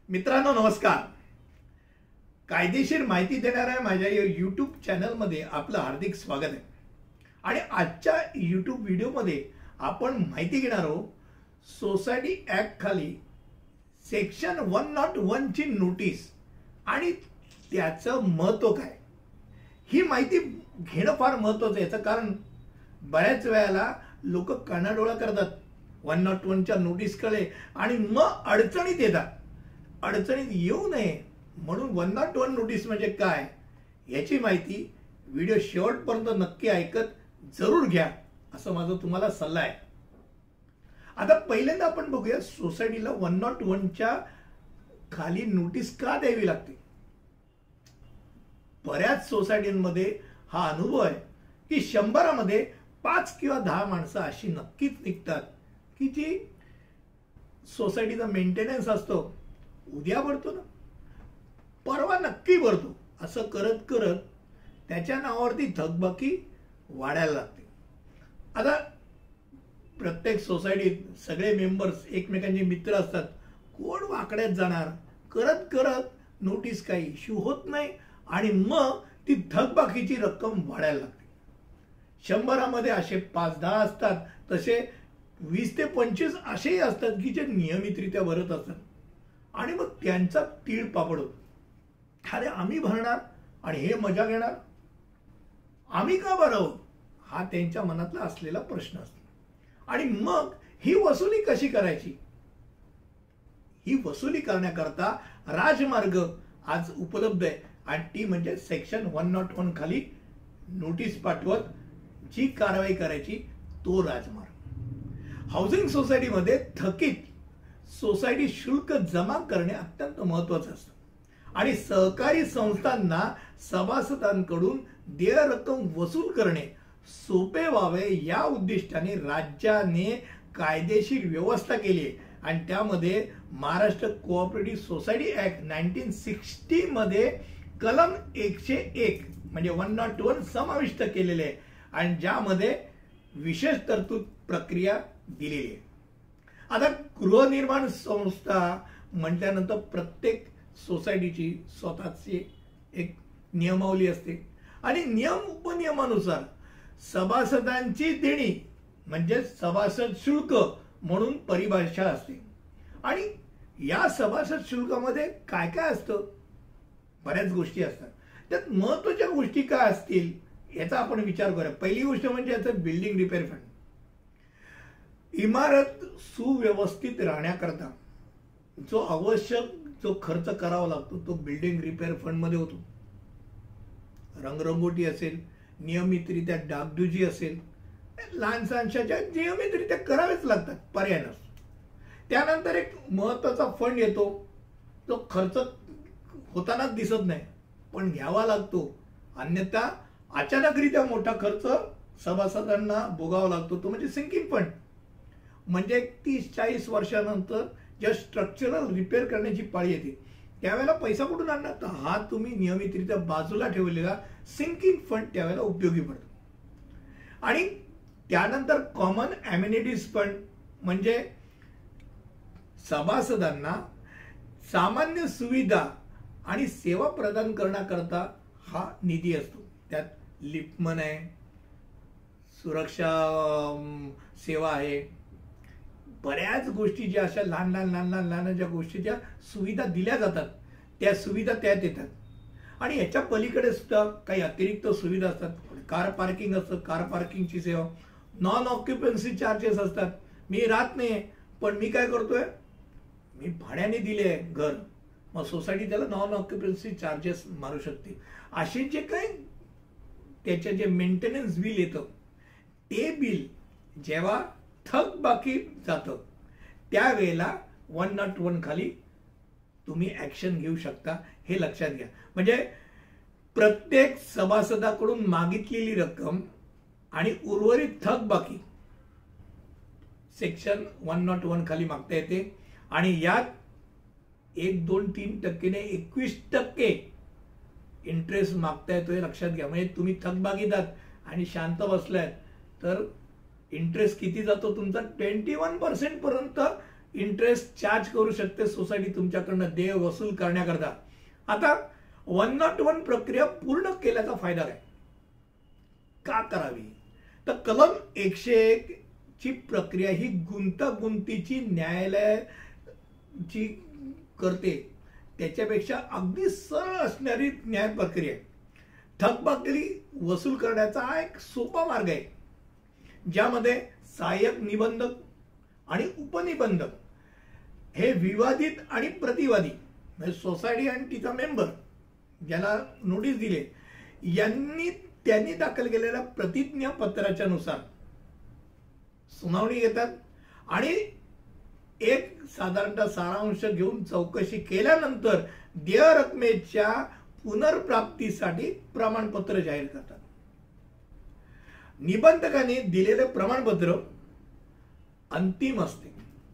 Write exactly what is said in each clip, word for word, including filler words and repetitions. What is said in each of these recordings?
मित्रांनो नमस्कार. कायदेशीर माहिती देणाऱ्या माझ्या या यूट्यूब चॅनलमध्ये आपलं हार्दिक स्वागत आहे. आणि आजच्या यूट्यूब व्हिडिओमध्ये आपण माहिती घेणार आहोत सोसायटी ऍक्ट खाली सेक्शन वन नॉट वन ची नोटीस आणि त्याचं महत्त्व काय. ही माहिती घेणं फार महत्त्वाचं आहे. याचं कारण बऱ्याच वेळेला लोक कानाडोळा करतात वन नॉट वनच्या नोटीसकडे आणि मग अडचणीत येतात. अडचणीत येऊ नये म्हणून वन नॉट वन नोटीस म्हणजे काय याची माहिती व्हिडिओ शेवटपर्यंत नक्की ऐकत जरूर घ्या असं माझा तुम्हाला सल्ला आहे. आता पहिल्यांदा आपण बघूया सोसायटीला वन नॉट वनच्या खाली नोटीस का द्यावी लागते. बऱ्याच सोसायटीमध्ये हा अनुभव आहे की शंभरामध्ये पाच किंवा दहा माणसं अशी नक्कीच निघतात की जी सोसायटीचा मेंटेनन्स असतो उद्या भरतो ना परवा नक्की भरतो असं करत करत त्याच्या नावावरती थकबाकी वाढायला लागते. आता प्रत्येक सोसायटीत सगळे मेंबर्स एकमेकांचे मित्र असतात. कोण वाकड्यात जाणार करत करत नोटीस काही इश्यू होत नाही आणि मग ती थकबाकीची रक्कम वाढायला लागते. शंभरामध्ये असे पाच दहा असतात, तसे वीस ते पंचवीस असेही असतात की जे नियमितरित्या भरत असतात आणि मग त्यांचा तीळ पापड होतो. अरे आम्ही भरणार आणि हे मजा घेणार, आम्ही का भरावं हा त्यांच्या मनातला असलेला प्रश्न असतो. आणि मग ही वसुली कशी करायची. ही वसुली करण्याकरता राजमार्ग आज उपलब्ध आहे आणि ती म्हणजे सेक्शन वन नॉट वन खाली नोटीस पाठवत जी कारवाई करायची तो राजमार्ग. हाऊसिंग सोसायटीमध्ये थकीत सोसायटी शुल्क जमा करणे अत्यंत महत्वाचं असतं आणि सहकारी संस्थांना सभासदांकडून देय रक्कम वसूल करणे सोपे व्हावे या उद्दिष्टाने राज्याने कायदेशीर व्यवस्था केली आहे. आणि त्यामध्ये Maharashtra cooperative society act nineteen sixty मध्ये कलम एकशे एक म्हणजे वन नॉट वन समाविष्ट केलेले आहे आणि ज्यामध्ये विशेष तरतूद प्रक्रिया दिलेली आहे. आता गृहनिर्माण संस्था म्हटल्यानंतर प्रत्येक सोसायटीची स्वतःची एक नियमावली असते आणि नियम उपनियमानुसार सभासदांची देणी म्हणजे सभासद शुल्क म्हणून परिभाषा असते. आणि या सभासद शुल्कामध्ये काय काय असतं, बऱ्याच गोष्टी असतात. त्यात महत्वाच्या गोष्टी काय असतील याचा आपण विचार करूया. पहिली गोष्ट म्हणजे याचं बिल्डिंग रिपेअर फंड. इमारत सुव्यवस्थित राहण्याकरता जो आवश्यक जो खर्च करावा लागतो तो बिल्डिंग रिपेअर फंड मध्ये होतो. रंगरंगोटी असेल, नियमितरित्या डागडुजी असेल, लहान सहानशाच्या नियमितरित्या करावेच लागतात, पर्याय नसतो. त्यानंतर एक महत्वाचा फंड येतो जो खर्च होतानाच दिसत नाही पण घ्यावा लागतो, अन्यथा अचानकरित्या मोठा खर्च सभासदांना भोगावा लागतो, तो म्हणजे सिंकिंग फंड. म्हणजे तीस चाळीस वर्षानंतर जेव्हा स्ट्रक्चरल रिपेअर करण्याची पाळी येते त्यावेळेला पैसा कुठून आणणार, तर हा तुम्ही नियमितरित्या बाजूला ठेवलेला सिंकिंग फंड त्यावेळेला उपयोगी पडतो. आणि त्यानंतर कॉमन अम्युनिटीज फंड म्हणजे सभासदांना सामान्य सुविधा आणि सेवा प्रदान करण्याकरता हा निधी असतो. त्यात लिफ्टमन आहे, सुरक्षा सेवा आहे, बऱ्याच गोष्टी ज्या अशा लहान लहान लहान लहान लहान ज्या गोष्टी ज्या सुविधा दिल्या जातात त्या सुविधा त्यात येतात. आणि याच्या पलीकडे सुद्धा काही अतिरिक्त सुविधा असतात. कार पार्किंग असतं, कार पार्किंगची सेवा, नॉन ऑक्युपन्सी चार्जेस असतात. मी राहत नाही पण मी काय करतोय, मी भाड्याने दिले घर, मग सोसायटी त्याला नॉन ऑक्युपन्सी चार्जेस मारू शकते. असे जे काही त्याचे जे मेंटेनन्स बिल येतं ते बिल जेव्हा थक बाकी जातं त्यावेळेला वन नॉट वन खाली तुम्ही ऍक्शन घेऊ शकता, हे लक्षात घ्या. म्हणजे प्रत्येक सभासदाकडून मागितलेली रक्कम आणि उर्वरित थक बाकी सेक्शन वन नॉट वन खाली मागता येते आणि यात एक दोन तीन टक्केने एकवीस टक्के इंटरेस्ट मागता येतोय, लक्षात घ्या. म्हणजे तुम्ही थकबाकीदार आणि शांत बसलाय तर इंटरेस्ट किती जातो तुमचा, ट्वेंटी वन पर्सेंट पर्यंत इंटरेस्ट चार्ज करू शकते सोसायटी तुमच्याकडनं देय वसूल करण्याकरता. आता वन नॉट वन प्रक्रिया पूर्ण केल्याचा फायदा काय, का करावी, तर कलम एकशे एक ची प्रक्रिया ही गुंतागुंतीची न्यायालयाची करते त्याच्यापेक्षा अगदी सरळ असणारी न्याय प्रक्रिया. थकबाकी वसूल करण्याचा हा एक सोपा मार्ग आहे, ज्यामध्ये सहाय्यक निबंधक आणि उपनिबंधक हे विवादित आणि प्रतिवादी म्हणजे सोसायटी आणि तिचा मेंबर ज्याला नोटीस दिले यांनी त्यांनी दाखल केलेल्या प्रतिज्ञापत्राच्या नुसार सुनावणी घेतात आणि एक साधारणतः सारांश घेऊन चौकशी केल्यानंतर देय रकमेच्या पुनर्प्राप्तीसाठी प्रमाणपत्र जाहीर करतात. निबंधकाने दिलेले प्रमाणपत्र अंतिम असते,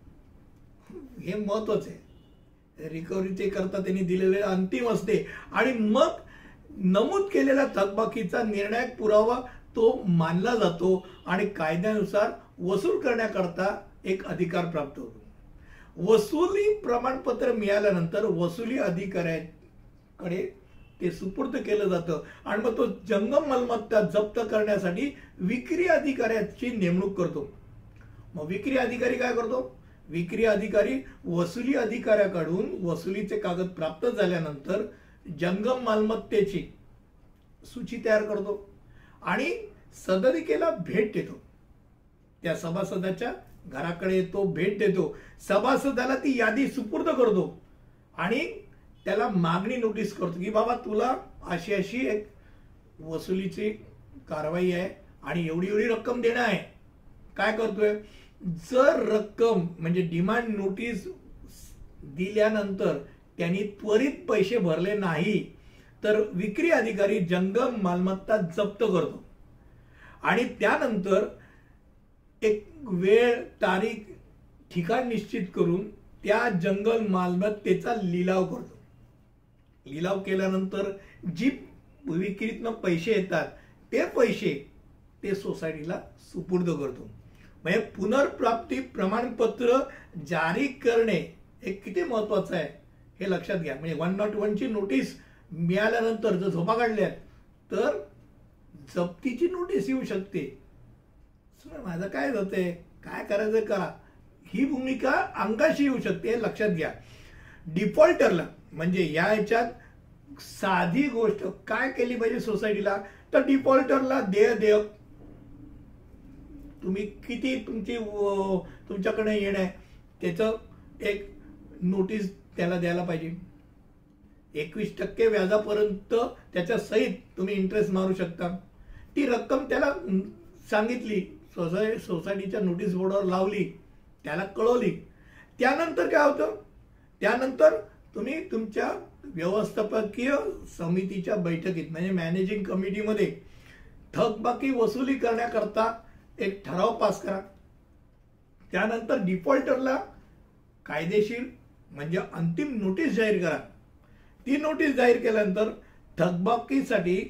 हे महत्वाचे आहे. रिकव्हरीचे करता त्यांनी दिलेले अंतिम असते आणि मग नमूद केलेला थकबाकीचा निर्णायक पुरावा तो मानला जातो आणि कायद्यानुसार वसूल करण्याकरता एक अधिकार प्राप्त होतो. वसुली प्रमाणपत्र मिळाल्यानंतर वसुली अधिकाऱ्याकडे ते सुपूर्द केलं जातं आणि मग तो जंगम मालमत्ता जप्त करण्यासाठी विक्री अधिकाऱ्याची नेमणूक करतो. मग विक्री अधिकारी काय करतो, विक्री अधिकारी वसुली अधिकाऱ्याकडून वसुलीचे कागद प्राप्त झाल्यानंतर जंगम मालमत्तेची सूची तयार करतो आणि सदनिकेला भेट देतो. त्या सभासदाच्या घराकडे तो भेट देतो, सभासदाला ती यादी सुपूर्द करतो आणि त्याला मागणी नोटीस करतो की बाबा तुला अशी अशी एक वसुलीची कारवाई आहे आणि एवढी एवढी रक्कम देणं आहे. काय करतोय, जर रक्कम म्हणजे डिमांड नोटीस दिल्यानंतर त्यांनी त्वरित पैसे भरले नाही तर विक्री अधिकारी जंगम मालमत्ता जप्त करतो आणि त्यानंतर एक वेळ तारीख ठिकाण निश्चित करून त्या जंगल मालमत्तेचा लिलाव करतो. लिलाव केल्यानंतर जी विक्रीतनं पैसे येतात ते पैसे ते सोसायटीला सुपूर्द करतो. म्हणजे पुनर्प्राप्ती प्रमाणपत्र जारी करणे हे किती महत्वाचं आहे हे लक्षात घ्या. म्हणजे वन नॉट वन ची नोटीस मिळाल्यानंतर जर झोपा काढल्या तर जप्तीची नोटीस येऊ शकते. माझं काय जाते, काय करायचं करा, ही भूमिका अंगाशी येऊ शकते हे लक्षात घ्या. डिफॉल्टरला म्हणजे या ह्याच्यात साधी गोष्ट काय केली पाहिजे सोसायटीला, तर डिफॉल्टरला देय देयक तुम्ही किती तुमची तुमच्याकडे येणं आहे त्याचं एक नोटीस त्याला द्यायला पाहिजे. एकवीस टक्के व्याजापर्यंत त्याच्या सहित तुम्ही इंटरेस्ट मारू शकता. ती रक्कम त्याला सांगितली, सोसाय सोसायटीच्या नोटीस बोर्डवर लावली, त्याला कळवली. त्यानंतर काय होतं, त्यानंतर तुम्ही तुमच्या व्यवस्थापकीय समितीच्या बैठकीत म्हणजे मॅनेजिंग कमिटीमध्ये थकबाकी वसुली करण्याकरता एक ठराव पास करा. त्यानंतर डिफॉल्टरला कायदेशीर म्हणजे अंतिम नोटीस जाहीर करा. ती नोटीस जाहीर केल्यानंतर थकबाकीसाठी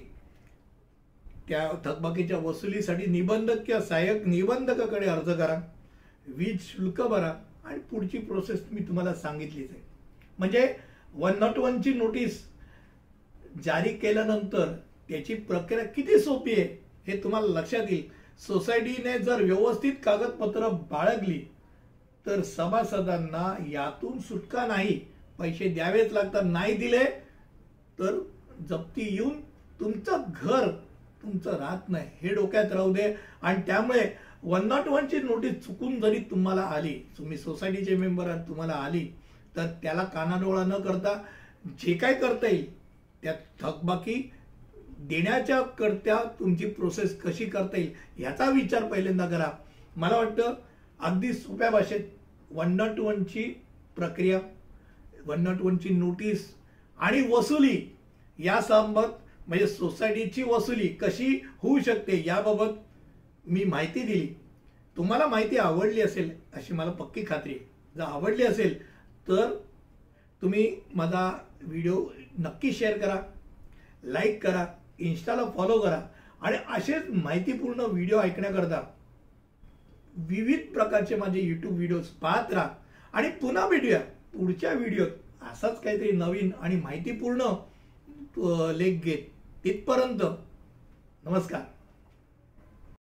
त्या थकबाकीच्या वसुलीसाठी निबंधक किंवा सहाय्यक निबंधकाकडे अर्ज करा, वीज शुल्क भरा आणि पुढची प्रोसेस मी तुम्हाला सांगितलीच आहे. म्हणजे वन नॉट वन ची नोटीस जारी केल्यानंतर त्याची प्रक्रिया किती सोपी आहे हे तुम्हाला लक्षात येईल. सोसायटीने जर व्यवस्थित कागदपत्र बाळगली तर सभासदांना यातून सुटका नाही, पैसे द्यावेच लागतात. नाही दिले तर जप्ती येऊन तुमचं घर तुमचं राहत नाही हे डोक्यात राहू दे. आणि त्यामुळे वन नॉट वन ची नोटीस चुकून जरी तुम्हाला आली, तुम्ही सोसायटीचे मेंबर आहात, तुम्हाला आली तर त्याला कानाडोळा न करता जे काय करता येईल त्यात थकबाकी देण्याच्या करता तुमची प्रोसेस कशी करता येईल याचा विचार पहिल्यांदा करा. मला वाटतं अगदी सोप्या भाषेत वन नॉट वन ची प्रक्रिया, वन नॉट वन ची नोटीस आणि वसुली यासंबंध म्हणजे सोसायटीची वसुली कशी होऊ शकते याबाबत मी माहिती दिली. तुम्हाला माहिती आवडली असेल अशी मला पक्की खात्री आहे. जर आवडली असेल तर तुम्ही माझा व्हिडिओ नक्की शेअर करा, लाईक करा, इन्स्टाला फॉलो करा आणि असेच माहितीपूर्ण व्हिडिओ ऐकण्याकरता विविध प्रकारचे माझे यूट्यूब व्हिडिओज पाहत राहा आणि पुन्हा भेटूया पुढच्या व्हिडिओत असाच काहीतरी नवीन आणि माहितीपूर्ण लेख घेत. तिथपर्यंत नमस्कार.